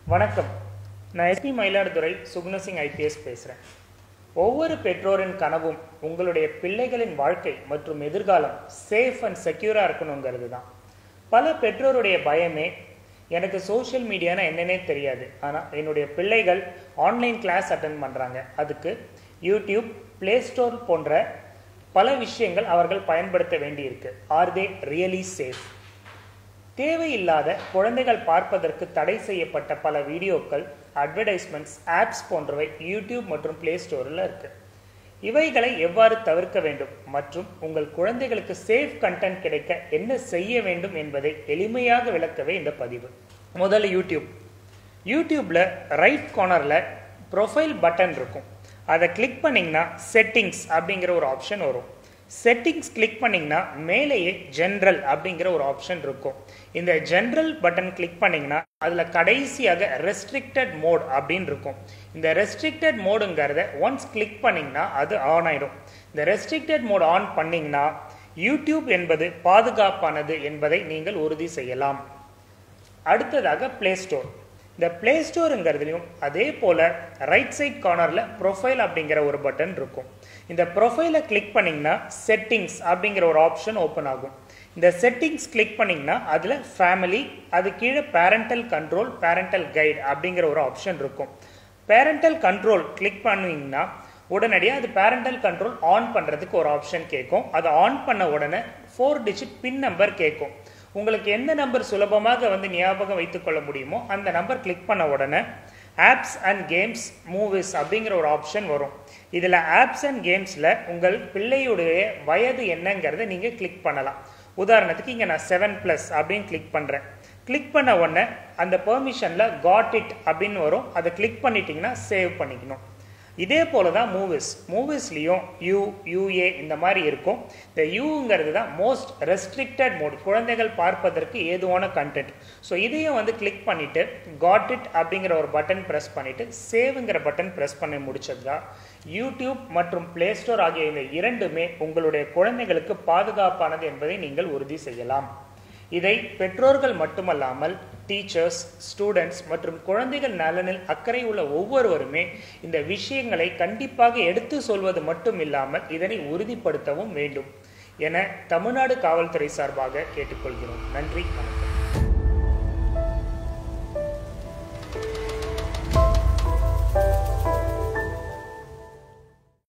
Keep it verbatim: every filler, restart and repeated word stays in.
வணக்கம். நான் SP Mayiladuthurai சுகுணசிங் IPS பேசுகிறேன். ஒவ்வொரு பெற்றோரின் கனவும் உங்களுடைய பிள்ளைகளின் வாழ்க்கை மற்றும் எதிர்காலம் சேஃப் அண்ட் செக்யூராக இருக்கணுங்கிறது தான். பல பெற்றோருடைய பயமே, எனக்கு சோஷியல் மீடியானா என்னன்னே தெரியாது, ஆனால் என்னுடைய பிள்ளைகள் ஆன்லைன் கிளாஸ் அட்டென்ட் பண்ணுறாங்க, அதுக்கு யூடியூப், பிளே ஸ்டோர் போன்ற பல விஷயங்கள் அவர்கள் பயன்படுத்த வேண்டியிருக்கு. Are they really safe? தேவையில்லாத குழந்தைகள் பார்ப்பதற்கு தடை செய்யப்பட்ட பல வீடியோக்கள், அட்வர்டைஸ்மெண்ட்ஸ், ஆப்ஸ் போன்றவை யூடியூப் மற்றும் பிளே ஸ்டோரில் இருக்கு. இவைகளை எவ்வாறு தவிர்க்க வேண்டும் மற்றும் உங்கள் குழந்தைகளுக்கு சேஃப் கண்டென்ட் கிடைக்க என்ன செய்ய வேண்டும் என்பதை எளிமையாக விளக்கவே இந்த பதிவு. முதல்ல யூடியூப். யூடியூப்ல ரைட் கார்னர்ல ப்ரொஃபைல் பட்டன் இருக்கும். அதை கிளிக் பண்ணிங்கன்னா செட்டிங்ஸ் அப்படிங்கிற ஒரு ஆப்ஷன் வரும். செட்டிங்ஸ் கிளிக் பண்ணிங்கன்னா மேலேயே ஜென்ரல் அப்படிங்கிற ஒரு ஆப்ஷன் இருக்கும். இந்த ஜென்ரல் பட்டன் கிளிக் பண்ணிங்கன்னா அதில் கடைசியாக ரெஸ்ட்ரிக்டட் மோட் அப்படின்னு இருக்கும். இந்த ரெஸ்ட்ரிக்டட் மோடுங்கிறத ஒன்ஸ் கிளிக் பண்ணிங்கன்னா அது ஆன் ஆகிடும். இந்த ரெஸ்ட்ரிக்டட் மோட் ஆன் பண்ணிங்கன்னா யூடியூப் என்பது பாதுகாப்பானது என்பதை நீங்கள் உறுதி செய்யலாம். அடுத்ததாக பிளே ஸ்டோர். இந்த பிளே ஸ்டோருங்கிறதுலையும் அதே போல் ரைட் சைட் கார்னரில் ப்ரொஃபைல் அப்படிங்கிற ஒரு பட்டன் இருக்கும். இந்த ப்ரொஃபைலை கிளிக் பண்ணிங்கன்னா செட்டிங்ஸ் அப்படிங்கிற ஒரு ஆப்ஷன் ஓப்பன் ஆகும். இந்த செட்டிங்ஸ் கிளிக் பண்ணிங்கன்னா அதில் ஃபேமிலி, அது கீழே பேரண்டல் கண்ட்ரோல், பேரண்டல் கைட் அப்படிங்கிற ஒரு ஆப்ஷன் இருக்கும். பேரண்டல் கண்ட்ரோல் கிளிக் பண்ணிங்கன்னா உடனடியாக அது பேரண்டல் கண்ட்ரோல் ஆன் பண்ணுறதுக்கு ஒரு ஆப்ஷன் கேட்கும். அதை ஆன் பண்ண உடனே ஃபோர் டிஜிட் பின் நம்பர் கேட்கும். உங்களுக்கு எந்த நம்பர் சுலபமாக வந்து ஞாபகம் வைத்துக்கொள்ள முடியுமோ அந்த நம்பர் கிளிக் பண்ண உடனே ஆப்ஸ் அண்ட் கேம்ஸ், மூவிஸ் அப்படிங்கிற ஒரு ஆப்ஷன் வரும். இதில் ஆப்ஸ் அண்ட் கேம்ஸில் உங்கள் பிள்ளையுடைய வயது என்னங்கிறத நீங்கள் கிளிக் பண்ணலாம். உதாரணத்துக்கு இங்கே நான் செவன் ப்ளஸ் அப்படின்னு கிளிக் பண்ணுறேன். கிளிக் பண்ண உடனே அந்த பெர்மிஷனில் காட் இட் அப்படின்னு வரும். அதை கிளிக் பண்ணிட்டீங்கன்னா சேவ் பண்ணிக்கணும். இதே போல தான் மூவிஸ். மூவிஸ்லேயும் யூ, யூஏ இந்த மாதிரி இருக்கும். இந்த யூங்கிறது தான் மோஸ்ட் ரெஸ்ட்ரிக்டட் மோட், குழந்தைகள் பார்ப்பதற்கு ஏதுவான கண்டென்ட். ஸோ இதையும் வந்து கிளிக் பண்ணிவிட்டு காட் இட் அப்படிங்கிற ஒரு பட்டன் ப்ரெஸ் பண்ணிவிட்டு சேவுங்கிற பட்டன் ப்ரெஸ் பண்ணி முடிச்சது தான் யூடியூப் மற்றும் பிளே ஸ்டோர் ஆகிய இந்த இரண்டுமே உங்களுடைய குழந்தைகளுக்கு பாதுகாப்பானது என்பதை நீங்கள் உறுதி செய்யலாம். இதை பெற்றோர்கள் மட்டுமல்லாமல் டீச்சர்ஸ், ஸ்டூடெண்ட்ஸ் மற்றும் குழந்தைகள் நலனில் அக்கறை உள்ள ஒவ்வொருவருமே இந்த விஷயங்களை கண்டிப்பாக எடுத்து சொல்வது மட்டும் இல்லாமல் இதனை உறுதிப்படுத்தவும் வேண்டும் என தமிழ்நாடு காவல்துறை சார்பாக கேட்டுக்கொள்கிறோம். நன்றி.